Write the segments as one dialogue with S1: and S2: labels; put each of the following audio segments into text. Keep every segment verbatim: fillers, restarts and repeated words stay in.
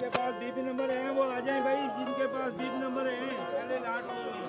S1: जिनके पास BP number है वो आ जाएं भाई, जिनके पास बीपी नंबर है पहले लाट में।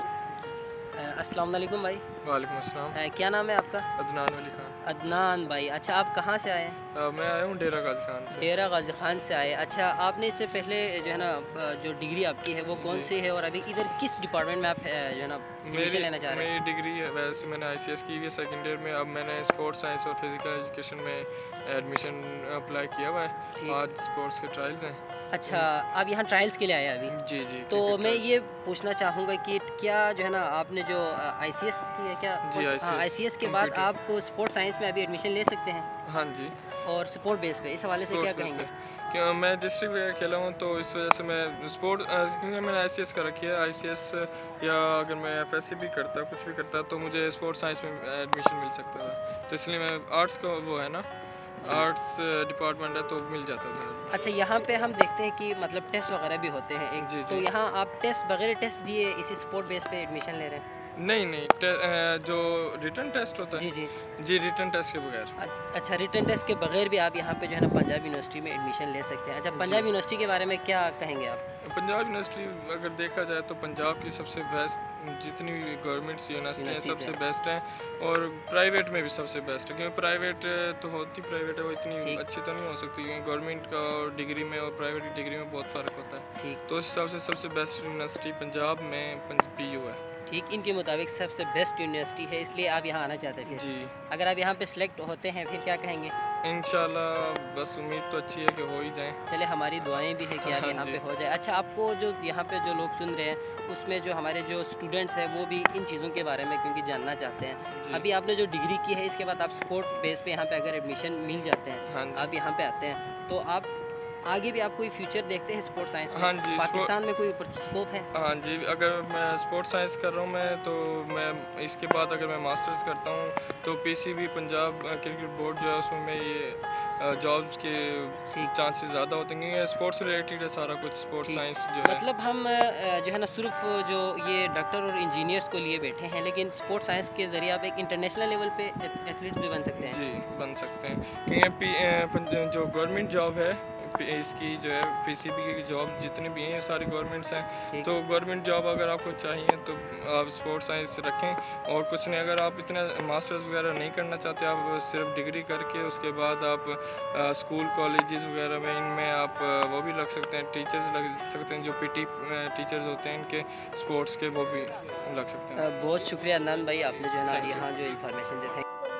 S2: अस्सलाम वालेकुम भाई।
S3: वालेकुम अस्सलाम।
S2: क्या नाम है आपका?
S3: अदनान वली खान।
S2: अदनान भाई, अच्छा आप कहाँ से आए हैं?
S3: मैं आया हूँ डेरा गाजी खान से।
S2: डेरा गाजी खान से आए, अच्छा आपने इससे पहले जो है ना जो डिग्री आपकी है वो कौन सी है और अभी इधर किस डिपार्टमेंट में आप जो है ना एडमिशन लेना चाह रहे हैं?
S3: मेरी डिग्री है, वैसे मैंने आईसीएस की हुई है सेकेंड ईयर में। अब मैंने स्पोर्ट्स साइंस और फिजिकल एजुकेशन में एडमिशन अप्लाई किया हुआ है। आज स्पोर्ट्स के ट्रायल्स हैं।
S2: अच्छा, आप यहाँ ट्रायल्स के लिए आए अभी?
S3: जी जी।
S2: तो मैं ये पूछना चाहूँगा कि क्या जो है ना आपने जो आईसीएस की है क्या?
S3: जी आईसीएस।
S2: आईसीएस के बाद आप स्पोर्ट्स साइंस में अभी एडमिशन ले सकते हैं?
S3: हाँ जी।
S2: और स्पोर्ट बेस पे, इस हवाले से क्या कहेंगे?
S3: क्यों मैं डिस्ट्रिक्ट वगैरह खेला हूँ तो इस वजह से मैं स्पोर्ट, क्योंकि मैंने आईसीएस का रखी है। आईसीएस या अगर मैं एफएससी भी करता कुछ भी करता तो मुझे स्पोर्ट्स साइंस में एडमिशन मिल सकता था, तो इसलिए मैं आर्ट्स का वो है ना, आर्ट्स डिपार्टमेंट है तो मिल जाता था।
S2: अच्छा, यहाँ पे हम देखते हैं कि मतलब टेस्ट वगैरह भी होते हैं एक,
S3: जी,
S2: तो यहाँ आप टेस्ट बगैर टेस्ट दिए इसी स्पोर्ट बेस पे एडमिशन ले रहे हैं?
S3: नहीं नहीं, जो रिटन टेस्ट होता है।
S2: जी जी
S3: जी, रिटन टेस्ट के बगैर।
S2: अच्छा, रिटन टेस्ट के बगैर भी आप यहाँ पे जो है ना पंजाब यूनिवर्सिटी में एडमिशन ले सकते हैं। अच्छा, पंजाब यूनिवर्सिटी के बारे में क्या कहेंगे आप?
S3: पंजाब यूनिवर्सिटी अगर देखा जाए तो पंजाब की सबसे बेस्ट, जितनी भी गवर्नमेंट्स यूनिवर्सिटी हैं सबसे बेस्ट हैं, और प्राइवेट में भी सबसे बेस्ट है। क्योंकि प्राइवेट तो होती प्राइवेट है, वो इतनी अच्छी तो नहीं हो सकती, क्योंकि गवर्नमेंट का और डिग्री में और प्राइवेट की डिग्री में बहुत फ़र्क होता है। तो उस हिसाब से सबसे बेस्ट यूनिवर्सिटी पंजाब में पी यू है।
S2: ठीक, इनके मुताबिक सबसे बेस्ट यूनिवर्सिटी है, इसलिए आप यहाँ आना चाहते हैं?
S3: जी।
S2: अगर आप यहाँ पे सिलेक्ट होते हैं फिर क्या कहेंगे?
S3: इंशाल्लाह, बस उम्मीद तो अच्छी है कि हो ही जाए।
S2: चले, हमारी दुआएं भी है कि आप यहाँ पे हो जाए। अच्छा, आपको जो यहाँ पे जो लोग सुन रहे हैं उसमें जो हमारे जो स्टूडेंट्स हैं वो भी इन चीज़ों के बारे में क्योंकि जानना चाहते हैं। अभी आपने जो डिग्री की है इसके बाद आप स्पोर्ट बेस पे यहाँ पे अगर एडमिशन मिल जाते हैं, आप यहाँ पे आते हैं, तो आप आगे भी आप कोई फ्यूचर देखते हैं स्पोर्ट्स साइंस में?
S3: हाँ जी।
S2: पाकिस्तान में कोई स्कोप है?
S3: हाँ जी, अगर मैं स्पोर्ट्स साइंस कर रहा हूँ मैं, तो मैं इसके बाद अगर मैं मास्टर्स करता हूँ तो पीसीबी पंजाब क्रिकेट बोर्ड जो है उसमें मैं ये जॉब्स के चांसेस ज़्यादा होते हैं, क्योंकि स्पोर्ट्स रिलेटेड है सारा कुछ। स्पोर्ट्स साइंस जो है
S2: मतलब हम जो है ना सिर्फ जो ये डॉक्टर और इंजीनियर्स को लिए बैठे हैं, लेकिन स्पोर्ट्स साइंस के ज़रिए आप एक इंटरनेशनल लेवल पे एथलीट्स भी बन सकते हैं।
S3: जी, बन सकते हैं, क्योंकि जो गवर्नमेंट जॉब है इसकी जो है पीसीबी की जॉब जितनी भी हैं ये सारी गवर्नमेंट्स हैं। तो गवर्नमेंट जॉब अगर आपको चाहिए तो आप स्पोर्ट्स साइंस रखें, और कुछ नहीं, अगर आप इतना मास्टर्स वगैरह नहीं करना चाहते, आप सिर्फ डिग्री करके उसके बाद आप आ, स्कूल कॉलेजेस वगैरह में इनमें आप वो भी लग सकते हैं, टीचर्स लग सकते हैं, जो पीटी टीचर्स होते हैं इनके स्पोर्ट्स के, वो भी लग सकते हैं।
S2: बहुत शुक्रिया अदनान भाई, आपने जो है ना यहाँ जो इन्फॉर्मेशन देते हैं।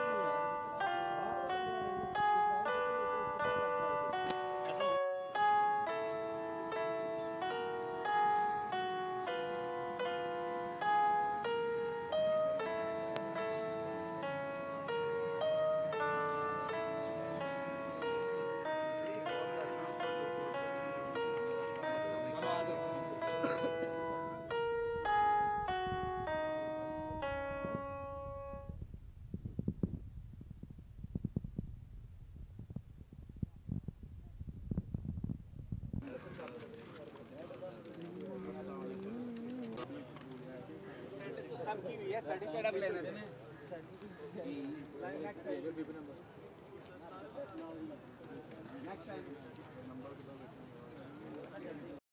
S1: सबकी भी है सर्टिफिकेट अब लेने नेक्स्ट टाइम